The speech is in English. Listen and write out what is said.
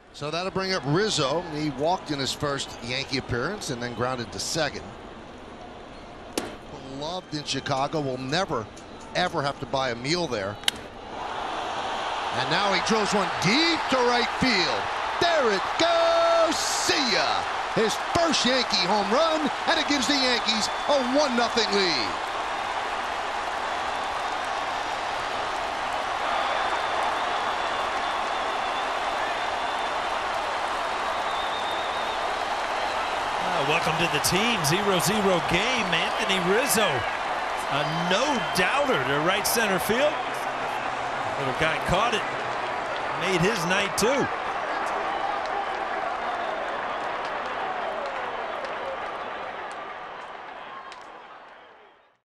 So that'll bring up Rizzo. He walked in his first Yankee appearance and then grounded to second. Beloved in Chicago, will never, ever have to buy a meal there. And now he drills one deep to right field. There it goes. See ya. His first Yankee home run, and it gives the Yankees a 1-0 lead. Welcome to the team. 0-0 game. Anthony Rizzo, a no-doubter to right center field. Little guy caught it, made his night too.